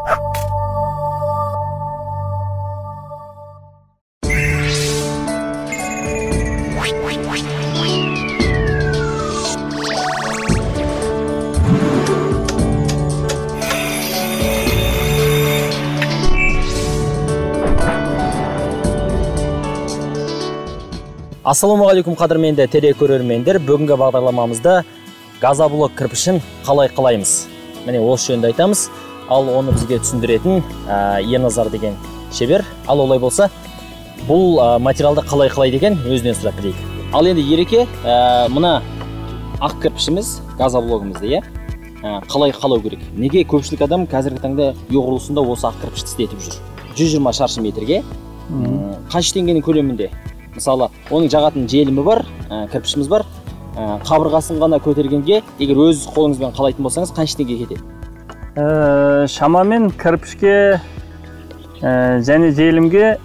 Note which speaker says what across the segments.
Speaker 1: Ассалаумағалейкум қадірменді телекөрермендер. Бүгінгі бағдарламамызда газоблок кірпішін қалай қалаймыз. Міне осы жөнінде айтамыз. Ал оны бізге түсіндіретін Ерназар деген шебер. Ал олай болса, бұл материалды қалай қалайды екен өзінен сұрап білейік. Ал енді Ереке, мына ақ кірпішіміз, газоблогымызды, қалай қалау керек? Неге көпшілік адам қазіргі таңда үй құрылысында осы ақ кірпішті істетіп жүр? 120 шаршы метрге қанша теңгенің көлемінде? Мысалы, оның жағатын желімі бар, кірпішіміз бар. Қабырғасын ғана көтергенге, егер өз қолыңызбен қалайтын болсаңыз, қанша теңге кетеді?
Speaker 2: Шамамен кірпішке және желімге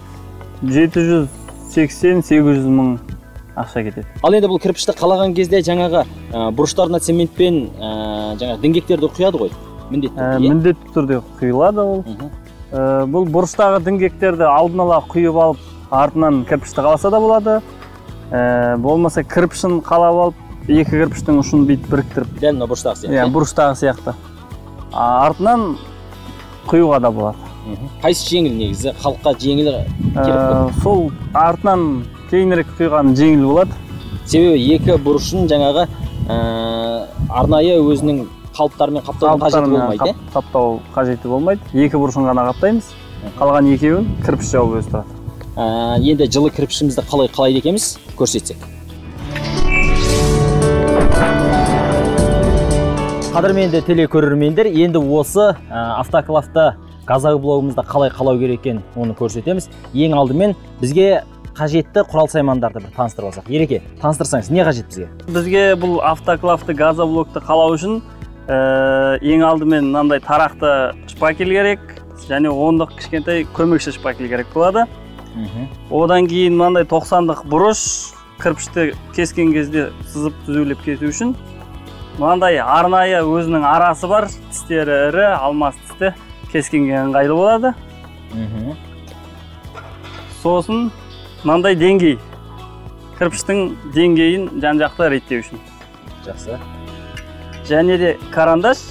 Speaker 2: 780-800 мың ақша кетеді.
Speaker 1: Ал енді бұл кірпішті қалаған кезде жаңағы бұрыштарына цементпен жаңағы діңгектерді құяды ғой?
Speaker 2: Міндетті түрде құйылады ол. Бұл бұрыштағы діңгектерді алдын ала құйып алып, артынан кірпішті қаласа да болады. Болмаса кірпішін қалап алып, екі кірпіштің ұшын бейт біріктіріп.
Speaker 1: Дәл мына бұрыштағы сияқты?
Speaker 2: Бұрыштағы сияқты. Артынан құюға да болады.
Speaker 1: Қайсы жеңіл негізі? Халыққа жеңіл керек?
Speaker 2: Сол артынан кейінірек құйған жеңіл болады.
Speaker 1: Себебі екі бұрышын жаңағы арнайы өзінің қалыптарымен қаптаудың қажеті болмайды?
Speaker 2: Қаптау қажеті болмайды. Екі бұрышын ғана қаптаймыз. Қалған екеуін кірпіш жауып өзі тұрады.
Speaker 1: Енді жылы кірпішімізді қалай қалайды екенбіз көрсетсек. Қадірменді телекөрермендер, енді осы автоклавты газоблогымызды қалай қалау керек екенін оны көрсетеміз. Ең алдымен бізге қажетті құрал-саймандарды бір таныстырып алсақ. Ереке, таныстырсаңыз, не қажет бізге?
Speaker 2: Бізге бұл автоклавты газоблокты қалау үшін ең алдымен мынандай тарақты шпакел керек, және ондық кішкентай көмекші шпакел керек болады. Одан кейін мынандай 90-дық бұрыш, кірпішті кескен кезде сызып түзулеп кету үшін мынандай арнайы өзінің арасы бар, тістері ірі, алмас тісті кескенге ыңғайлы болады. Сосын мынандай деңгей, кірпіштің деңгейін жан-жақты реттеу үшін.
Speaker 1: Жақсы.
Speaker 2: Және де карандаш,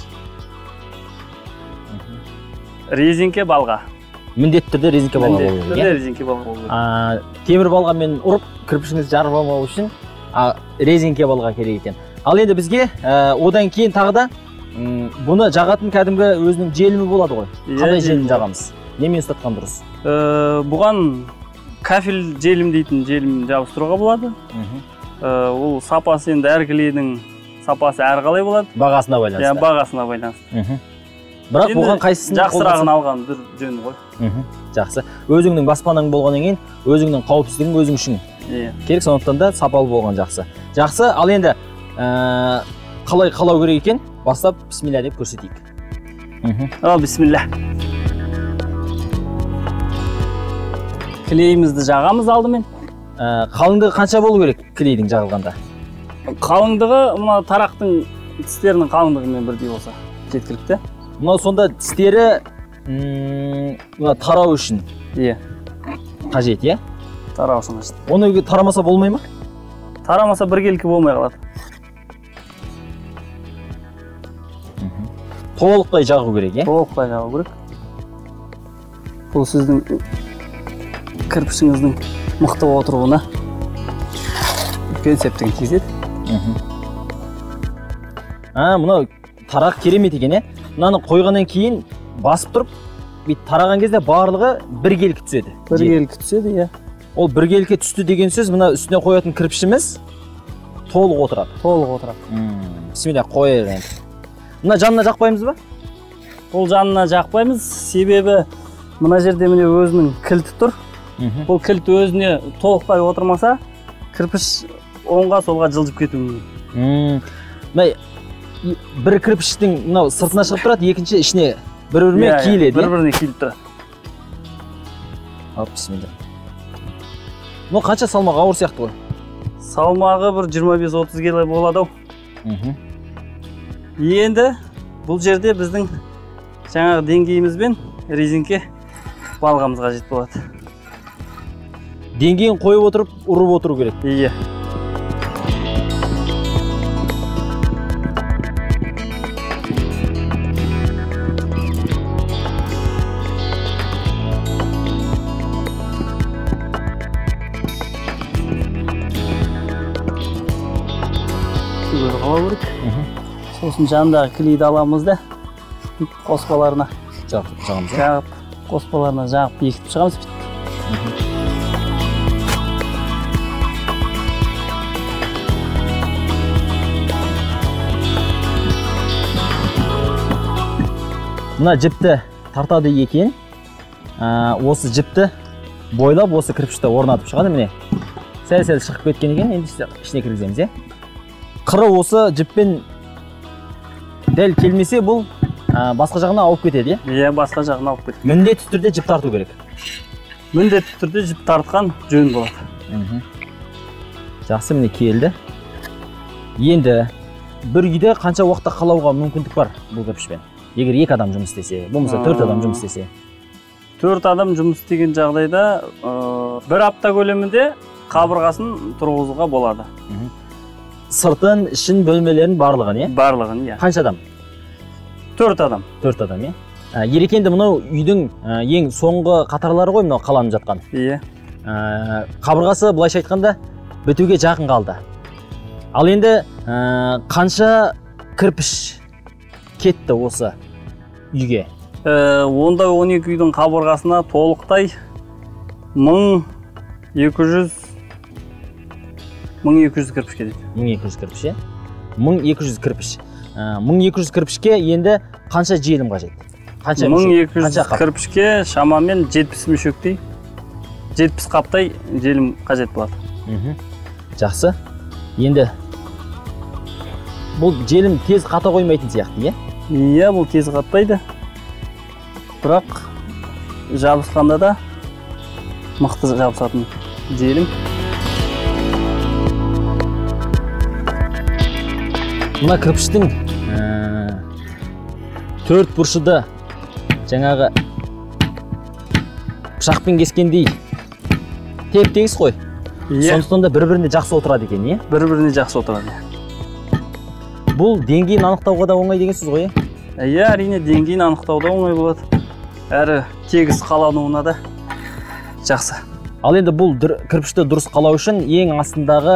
Speaker 2: резинке балға.
Speaker 1: Міндетті түрде резинке балға болу керек.
Speaker 2: Резинке балға болу керек.
Speaker 1: Темір балғамен ұрып, кірпішіңізді жарып алмау үшін резинке балға керек екен. Ал енді бізге одан кейін тағы да бұны жағатын кәдімгі өзінің желімі болады ғой. Қандай желім жағамыз? Немен ұстатқан дұрыс?
Speaker 2: Бұған кафель желім дейтін желім жабыстыруға болады. Ол сапасы енді әр клейдің сапасы әрқалай болады.
Speaker 1: Бағасына байланысты.
Speaker 2: Бағасына байланысты.
Speaker 1: Бірақ бұған қайсысын
Speaker 2: жақсырағын алған бір жөні ғой.
Speaker 1: Жақсы. Өзіңнің баспанаң болғаннан кейін, өзіңнің қауіпсіздігің өзің үшін керек, сондықтан да сапалы болған жақсы. Жақсы, ал енді қалай қалау керек екен? Бастап бисмилля деп көрсетейік.
Speaker 2: Ал бисмилля. Клейімізді жағамыз алдымен.
Speaker 1: Қалыңдығы қанша болу керек клейдің жағылғанда?
Speaker 2: Қалыңдығы мына тарақтың тістерінің қалыңдығымен бірдей болса жеткілікті.
Speaker 1: Мынау сонда тістері тарау үшін қажет, е?
Speaker 2: Тарау үшін қажет.
Speaker 1: Оны тарамаса болмай ма?
Speaker 2: Тарамаса біркелкі болмай қалады.
Speaker 1: Толықтай жағу керек, е?
Speaker 2: Толықтай жағу керек. Бұл сіздің кірпішіңіздің мықты отыруына үлкен септігін тигізеді.
Speaker 1: Мынау тарақ керемет екен, е? Мынаны қойғаннан кейін басып тұрып, тараған кезде барлығы біркелкі түседі.
Speaker 2: Біркелкі түседі, е.
Speaker 1: Ол біркелкі түсті деген сөз, мына үстіне қоятын кірпішіміз толық отырады.
Speaker 2: Толық отырады.
Speaker 1: Бисмилля, қойайық енді. Мына жанына жақпаймыз ба?
Speaker 2: Ол жанына жақпаймыз, себебі мына жерде міне өзінің кілті тұр. Бұл кілт өзіне толықтай отырмаса, кірпіш оңға солға жылжып кетуі мүмкін.
Speaker 1: Бір кірпіштің сыртына шығып тұрады, екінші ішіне бір-біріне киіледі.
Speaker 2: Бір-біріне киіліп тұрады.
Speaker 1: Ал, бисмилля. Мұны қанша салмақ ауыр сияқты ғой?
Speaker 2: Салмағы бір 25-30 келі болады ау. Енді бұл жерде біздің жаңағы деңгейімізбен резинке балғамыз қажет болады.
Speaker 1: Деңгейін қойып отырып, ұрып отыру керек.
Speaker 2: Иә. Қалау керек. Сосын жанындағы клейді аламыз да қоспаларына жағып, қоспаларына жағып бекітіп шығамыз.
Speaker 1: Мына жіпті тартады екен. Осы жіпті бойлап, осы кірпішті орнатып шығады. Міне сәл-сәл шығып кеткен екен. Енді ішіне кіргіземіз, қыры осы жіппен дәл келмесе, бұл басқа жағына ауып кетеді,
Speaker 2: Иә, басқа жағына ауып кетеді.
Speaker 1: Міндетті түрде жіп тарту керек.
Speaker 2: Міндетті түрде жіп тартқан жөн болады.
Speaker 1: Жақсы, міне келді. Енді бір үйде қанша уақытта қалауға мүмкіндік бар бұл кірпішпен? Егер 2 адам жұмыс істесе, болмаса 4 адам жұмыс істесе?
Speaker 2: 4 адам жұмыс істеген жағдайда 1 апта көлемінде қабырғасын тұрғызуға болады.
Speaker 1: Сыртын, ішін, бөлмелерін барлығын,
Speaker 2: Барлығын,
Speaker 1: Қанша адам?
Speaker 2: 4 адам.
Speaker 1: 4 адам, Ерекенді мынау үйдің ең соңғы қатарлары ғой, мынау қаланып жатқан.
Speaker 2: Иә.
Speaker 1: Қабырғасы былайша айтқанда бітуге жақын қалды. Ал енді қанша кірпіш кетті осы үйге?
Speaker 2: Онда 12 үйдің қабырғасына толықтай 1200 кірпіш кетеді.
Speaker 1: 1200 кірпіш, 1200 кірпіш. 1200 кірпішке енді қанша желім қажет?
Speaker 2: 1200 кірпішке шамамен 70 мүшектей, 70 қаптай желім қажет болады.
Speaker 1: Жақсы. Енді бұл желім тез қата қоймайтын сияқты,
Speaker 2: Иә, бұл тез қатпайды. Бірақ жабысқанда да мықты жабысатын желім.
Speaker 1: Мына кірпіштің 4 бұрышыда жаңағы пышақпен кескендей теп-тегіс қой. Сондықтан да бір-біріне жақсы отырады екен,
Speaker 2: Бір-біріне жақсы отырады.
Speaker 1: Бұл деңгейін анықтауға да оңай деген сөз ғой,
Speaker 2: Иә, әрине деңгейін анықтауда оңай болады. Әрі тегіс қалануына да жақсы.
Speaker 1: Ал енді бұл кірпішті дұрыс қалау үшін ең астындағы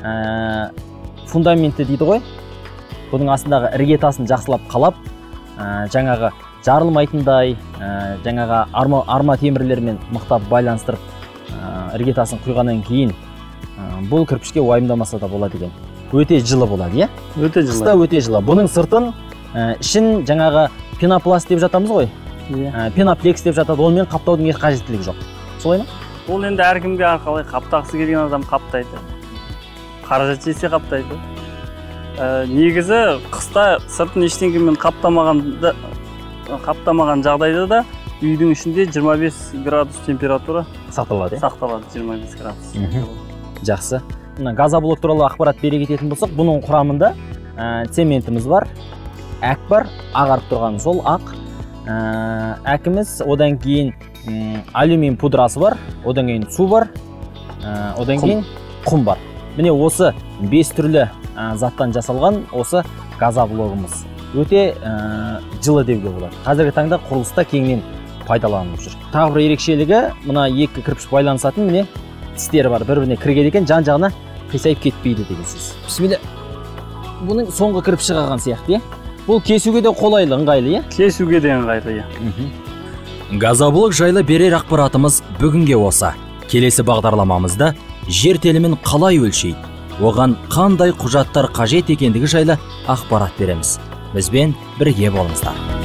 Speaker 1: фундаменті дейді ғой. Бұның астындағы іргетасын жақсылап қалап, жаңағы жарылмайтындай, жаңағы арма темірлермен мықтап байланыстырып, іргетасын құйғаннан кейін бұл кірпішке уайымдамаса да болады екен. Өте жылы болады,
Speaker 2: Өте жылы.
Speaker 1: Қыста өте жылы. Бұның сыртын, ішін жаңағы пенопласт деп жатамыз ғой. Пеноплекс деп жатады, онымен қаптаудың еш қажеттілігі жоқ. Солай ма?
Speaker 2: Ол енді әркімге арқалай қаптағысы келген адам қаптайды. Қаражат жесе қаптайды. Негізі қыста сыртын ештеңемен қаптамаған жағдайда да үйдің ішінде 25 градус температура
Speaker 1: сақталады.
Speaker 2: 25 градус.
Speaker 1: Жақсы. Газоблок туралы ақпарат бере кететін болсақ, бұның құрамында цементіміз бар, әк бар, ағарып тұрған сол ақ. Әкіміз, одан кейін алюминий пудрасы бар, одан кейін су бар, одан кейін құм бар. Міне осы 5 түрлі заттан жасалған осы газоблогымыз. Өте жылы деуге болады. Қазіргі таңда құрылыста кеңінен пайдаланылып жүр. Тағы бір ерекшелігі, мына 2 кірпіш байланысатын міне тістері бар, бір-біріне кірген екен, жан-жағына қисайып кетпейді деген сөз. Бісмилля. Бұның соңғы кірпіші қалған сияқты, Бұл кесуге де қолайлы, ыңғайлы,
Speaker 2: Кесуге де ыңғайлы,
Speaker 3: Газоблок жайлы берер ақпаратымыз бүгінге осы. Келесі бағдарламамызда жер телімін қалай өлшейді, оған қандай құжаттар қажет екендігі жайлы ақпарат береміз. Бізбен бірге болыңыздар.